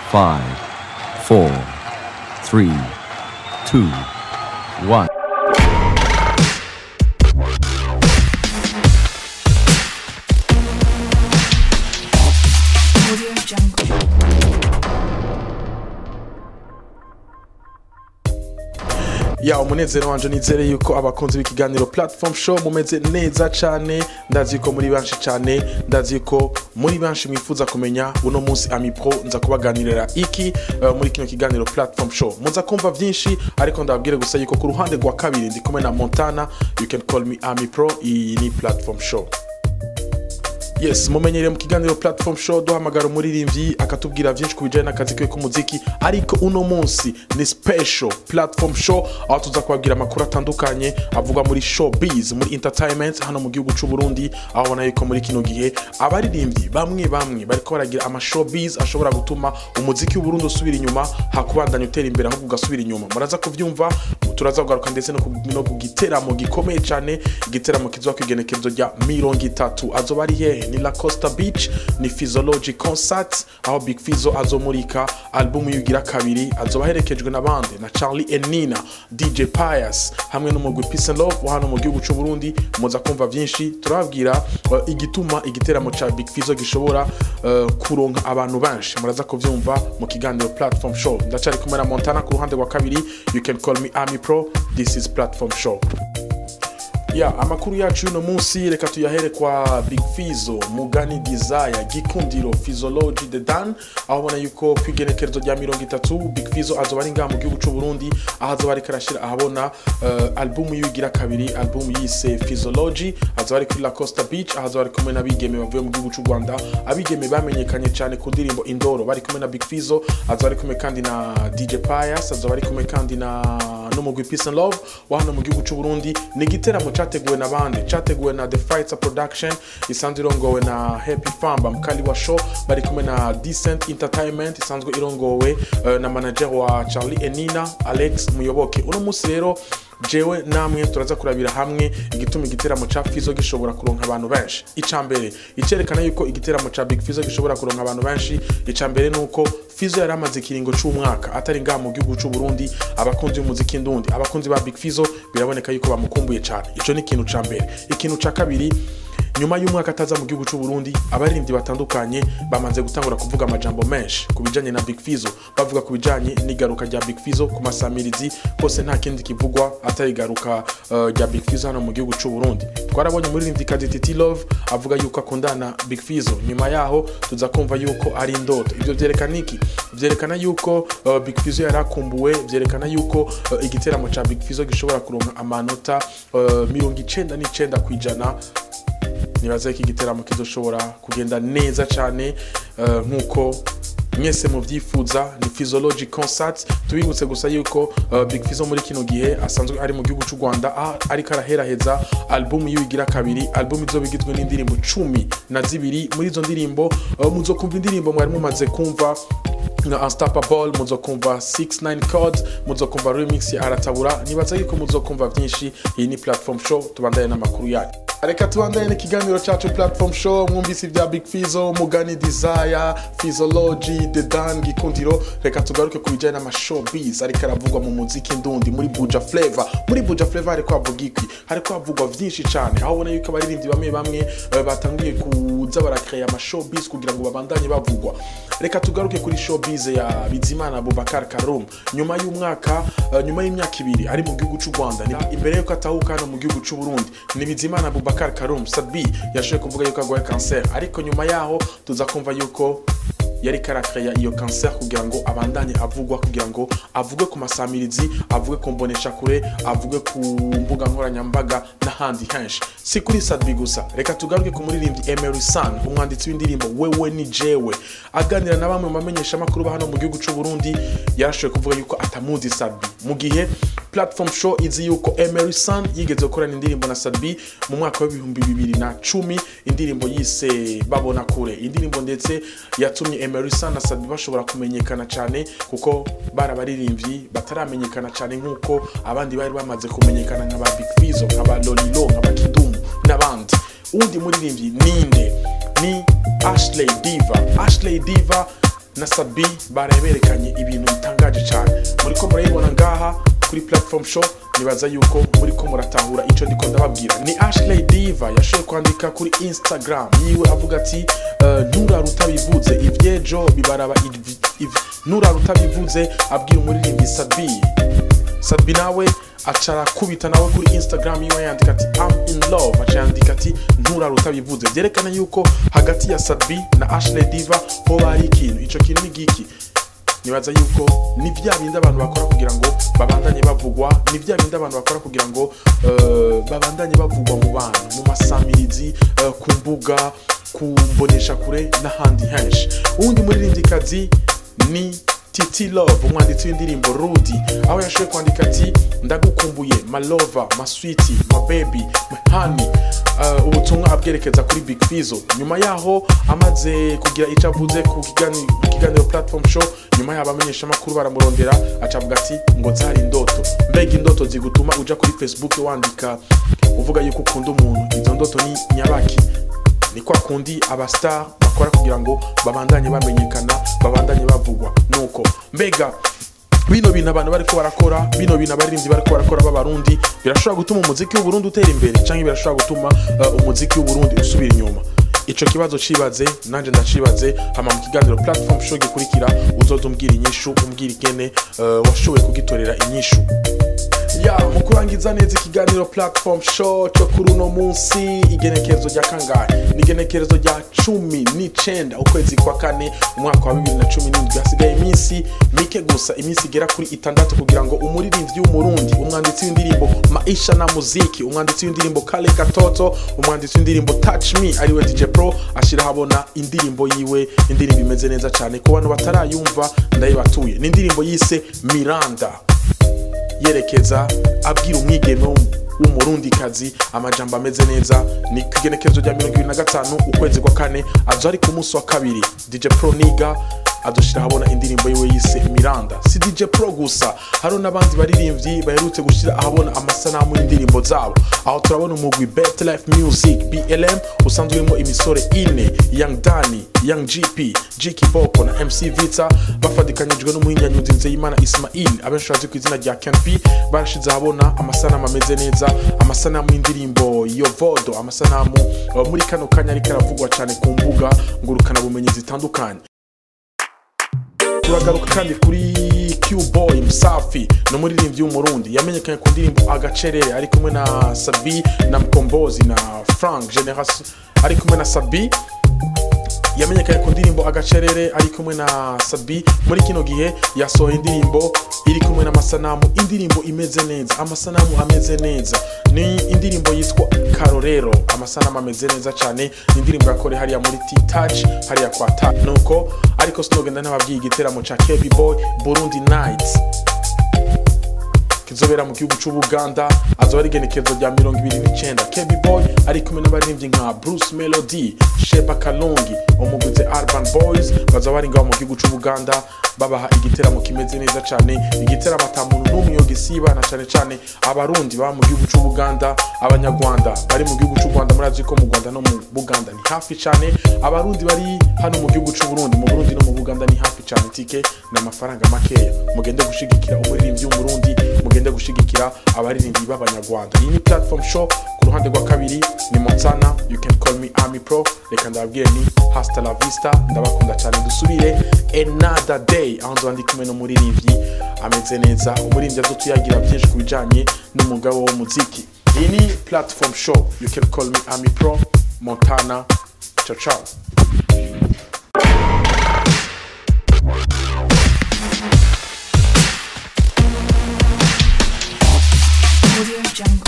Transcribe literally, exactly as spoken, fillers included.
five, four, three, two, one. Ya umunezero wanje nizere yuko abakunzi b'ikiganiro Platform Show mumeze neza cyane, ndazi yuko muri banshi cyane, ndazi yuko muri banshi mwifuza kumenya uno munsi Ami Pro nza kubaganirira iki uh, muri kino kiganiro Platform Show. Muza kumva vyinshi ariko ndababwire gusa yuko ku ruhande rwa kabiri ndi kumwe na Montana, you can call me Ami Pro, iyi ni Platform Show. Yes, mumenyere mu kiganiro Platform Show duhamagara umuririmbyi akatubwira byinshi kubijanye n'akazi ke k'umuziki, ariko uno munsi ni special Platform Show aho tuza kubabwira amakuru atandukanye avuga muri showbiz, muri entertainment hano mu gihugu cy'u Burundi, aho bona yuko muri kino gihe abaririmbyi bamwe bamwe bariko baragira ama showbiz ashobora gutuma umuziki w'u Burundi usubira inyuma, hakubandanya utera imbere ahubwo ugasubira inyuma. Muraza kuvyumva, turaza kugaruka ndetse no kugiteramo gikomeye cyane, igiteramo kizoba kwigenekerezo rya mirongo itatu azoba ari hehe ni La Costa Beach, ni Physiology Concert aho Big Fizzo azomurika album yugira kabiri, azoba herekejwe n'abandi na Charlie and Nina, D J Pius hamwe n'umugwi Peace and Love hano mu gihugu cy'u Burundi. Muza kumva byinshi turababwira uh, igituma igiteramo cha Big Fizzo gishobora uh, kuronka abantu benshi. Muraza kuvyumva mu kiganiro Platform Show. Ndacari kumera Montana ku ruhande rwa kabiri, you can call me Ami Pro, this is Platform Show. Ya amakuru yacu uno munsi reka tuyahere kwa Big Fizzo, Mugani Desire, Gikundiro, Physiology The Dan, aho bona yuko kwigenekerezo rya mirongo itatu Big Fizzo azoba ari ngaha mu gihugu cy'u Burundi, aho azoba ari karashira ahabona uh, album yugira kabiri, album yise Physiology, azoba ari kuri La Costa Beach, aho azoba ari kumwe n'abigeme bavuye mu gihugu cy'u Rwanda, abigeme bamenyekanye cyane ku ndirimbo Indoro, bari kumwe na Big Fizzo, azoba ari kumwe kandi na D J Pius, azoba ari kumwe kandi na n'umugwi Peace and Love wa hano mu gihugu cy'u Burundi. Ni igiteramo cyateguwe na bande, cyateguwe na The Fighter Production, isanzwe irongowe na Happy Famba Mkali wa Show, bari kumwe na Decent Entertainment, isanzwe irongowe uh, na manager wa Charlie and Nina, Alex Muyoboke. Uno munsi rero jewe namwe turaza kurabira hamwe igituma igiteramo cha Fizzo gishobora kuronka abantu benshi. Icambere icerekana yuko igiteramo cha Big Fizzo gishobora kuronka abantu benshi, icambere nuko Fizzo yaramaze kiringo cy'umwaka atari ngaha mu gihugu cy'u Burundi. Abakunzi b'umuziki ndundi, abakunzi ba Big Fizzo biraboneka yuko bamukumbuye cyane. Ico ni ikintu cambere. Ikintu ca kabiri, nyuma y'umwaka ataza mu gihugu cy'u Burundi, abaririmbyi batandukanye bamaze gutangura kuvuga amajambo menshi kubijanye na Big Fizzo, bavuga kubijanye n'igaruka rya Big Fizzo ku masamirizi hose, nta kindi kivugwa atari garuka uh, rya Big Fizzo hano mu gihugu cy'u Burundi. Twarabonye umuririmbyi Kadi Titi Love avuga yuko akundana Big Fizzo, nyuma yaho tuza kumva yuko ari indoto. Ibyo byerekana iki? Byerekana yuko uh, Big Fizzo yarakumbuwe, byerekana yuko uh, igiteramo cha Big Fizzo gishobora kuronka amanota uh, mirongo icenda n'icenda kwijana. Nibaza iki giteramo kizoshobora kugenda neza cyane uh, nkuko mwese muvyifuza. Ni Physiology Concert. Tubibutse gusa yuko uh, Big Fizzo muri kino gihe asanzwe ari mu gihugu cy'u Rwanda, ah, ari karaheraheza album yigira kabiri, album izobigizwe n'indirimbo cumi na zibiri. Muri izo ndirimbo uh, muzokumva indirimbo mwari mumaze kumva na Unstoppable, muzokumva six nine Chords, muzokumva remix ya Aratabura. Nibaza yuko muzokumva byinshi. Iyi ni Platform Show, tubandaye n'amakuru yacu. Reka tubandaye n'ikiganiro cyacu Platform Show. Mwumvise ibya Big Fizzo, Mugani Desire, Physiology The Dan, Gikundiro. Reka tugaruke kubijyanye n'ama showbiz ariko aravugwa mu muziki ndundi, muri Buja Flavor. Muri Buja Flavor ariko havugwa iki? Hariko havugwa vyinshi cyane, aho ubona yuko abaririmbyi bamwe bamwe uh, batangiye kuza barakreya ama showbiz kugira ngo babandanye bavugwa. Reka tugaruke kuri showbiz ya Bizimana Boubacar Karum. Nyuma y'umwaka uh, nyuma y'imyaka ibiri ari mu gihugu cy'u Rwanda, imbere yuko atahuka hano mu gihugu cy'u Burundi, ni Bizimana Boubacar Karum Sadbi yashoye kuvuga yuko agwaye cancer, ariko nyuma yaho tuza kumva yuko yari karakreya iyo cancer kugira ngo abandanye avugwa, kugira ngo avuge ku masamirizi, avuge ku mbonesha kure, avuge ku mbuga nkoranyambaga n'ahandi henshi. Si kuri Sadbi gusa, reka tugaruke ku muririmbyi Emery San, umwanditsi w'indirimbo Wewe ni Jewe, aganira na bamwe mu bamenyesha makuru ba hano mu gihugu cy'u Burundi. Yarashoye kuvuga yuko atamuzi Sadbi, mu gihe Platform Show izi yuko Emery San yigeze gukorana indirimbo na Sadbi mu mwaka wa ibihumbi bibiri na cumi, indirimbo yise Babona Kure, indirimbo ndetse yatumye Emery San na Sadbi bashobora kumenyekana cyane kuko barabaririmbyi bataramenyekana cyane nkuko abandi bari bamaze kumenyekana nka ba Big Fizzo, nka ba Lolilo, nka ba Kidumu n'abandi. Undi muririmbyi ninde? Ni Ashley Diva. Ashley Diva na Sabi baraberekanye ibintu bitangaje cyane. Muri ko murayibona ngaha kuri platform show, nibaza yuko muri ko muratahura ico ndiko ndababwira. Ni Ashley Diva yashoye kwandika kuri Instagram yiwe avuga ati uh, ntura rutabivuze ivyejo bibaraba ntura rutabivuze abwira umuririmbyi Sabi. Sabi nawe acara kubita nawe kuri Instagram yiwe yandika ati I'm in love, acha yandika ati ntura rutabivuze. Byerekana yuko hagati ya Sabi na Ashley Diva ho bari ikintu. Ico kintu ni giki? Nibaza yuko ni vya bindi abantu bakora kugira ngo babandanye bavugwa, ni vya bindi abantu bakora kugira ngo uh, babandanye bavugwa mu bantu, mu masamirizi, uh, ku mbuga, kumbonesha kure n'ahandi henshi. Uwundi muririmbyikazi ni Titi Love, umwanditsi w'indirimbo Rudy, aho yashoye kwandika ati ndagukumbuye my lover, my sweetie, my baby, my honey. Uh, ubutumwa abwerekeza kuri Big Fizzo. Nyuma yaho amaze kugira ico avuze ku kiganiro platform show, nyuma y'abamenyesha makuru baramurondera acavuga ati ngo zari indoto. Mbega indoto zigutuma uja kuri Facebook wandika uvuga yuko ukunda umuntu, izo ndoto ni nyabaki? Ni kwa kundi abastar bakora kugira ngo babandanye bamenyekana, babandanye bavugwa. Nuko mbega bino bintu abantu bariko barakora, bino bintu abaririmbyi bariko barakora b'abarundi birashobora gutuma umuziki w'u Burundi utera imbere canke birashobora gutuma uh, umuziki w'u Burundi usubira inyuma? Ico kibazo cibaze, nanje ndacibaze. Hama mu kiganiro platform show gikurikira uzozumbwira inyishu, umbwira ikene uh, washoboye kugitorera inyishu. Ya mukurangiza neza ikiganiro platform show cyo kuri uno munsi, igenekerezo rya kangahe? Ni igenekerezo rya cumi n'icenda ukwezi kwa kane umwaka wa bibiri na cumi n'indwi. Hasigaye iminsi mike gusa, iminsi igera kuri itandatu kugira ngo umuririmbyi w'umurundi, umwanditsi w'indirimbo Maisha na Muziki, umwanditsi w'indirimbo Kale Katoto, umwanditsi w'indirimbo Touch Me ariwe D J Pro ashira habona indirimbo yiwe, indirimbo imeze neza cyane. Ku bantu batarayumva ndayibatuye, ni indirimbo yise Miranda, yerekeza abwira umwigeme w'umurundi kazi amajambo ameze neza. Ni kigenekerezo rya mirongo ibiri na gatanu ukwezi kwa kane, azo ari ku munsi wa kabiri. D J Pro Niga adushira habona indirimbo yiwe yise Miranda. Si D J Pro gusa, haro n'abandi baririmbyi baherutse gushira ahabona amasanamu y'indirimbo zabo. Aho turabona umugwi Bet Life Music B L M usanzwe urimo imisore ine, Young Dani, Young G P, G Kiboko na M C Vita bafadikanyijwe n'umuhinyanyuzi Nzeyimana Ismail abenshi bazi ku izina rya Ken P. Barashize ahabona amasanamu ameze neza, amasanamu y'indirimbo yo Vodo, amasanamu uh, muri kano kanya ariko aravugwa cyane ku mbuga ngurukana bumenyi zitandukanye. Turagaruka kandi kuri Q-Boy Msafi, no muririmbyi w'umurundi yamenyekanye ku ndirimbo Agacerere ari kumwe na Sabi na Mkombozi na Frank Generation ari kumwe na Sabi. Yamenyekanye ku ndirimbo Agacerere ari kumwe na Sabi. Muri kino gihe yasohoye indirimbo iri kumwe n'amasanamu, indirimbo imeze neza, amasanamu ameze neza. Ni indirimbo yitwa Karorero, amasanamu ameze neza cyane. Ni indirimbo yakore hariya muri T-Touch hariya kwa Ta. Nuko ariko sinogenda n'ababwiye igiteramo ca K B Boy Burundi Nights kizobera mu gihugu cy'u Buganda, azoba ari igenekerezo rya mirongo ibiri n'icenda. K B Boy ari kumwe n'abaririmbyi nka Bruce Melody, Sheba Kalongi, umuguze Urban Boys bazoba bari ngaho mu gihugu cy'u Buganda babaha igiteramo kimeze neza cyane, igiteramo atamuntu n'umwe yogisiba, na cyane cyane abarundi baba mu gihugu cy'u Buganda, abanyarwanda bari mu gihugu cy'u Rwanda. Murazi ko mu Rwanda no mu Buganda ni hafi cyane, abarundi bari hano mu gihugu cy'u Burundi, mu Burundi no mu Buganda ni hafi cyane. Tike n'amafaranga makeya, mugende gushigikira umuririmbyi w'umurundi, mugende gushigikira abaririmbyi b'abanyarwanda. Iyi ni platform show. Ku ruhande rwa kabiri ni Montana, you can call me Ami Pro. Reka ndababwire ni hasta la vista, ndabakunda cyane. Dusubire another day aho nzo ndi kumwe n'umuririmbyi ameze neza, umuririmbyi azotuyagira byinshi kubijanye n'umugabo wo muziki. Iyi ni platform show, you can call me Ami Pro. Montana, ciao ciao. Audio Jungle.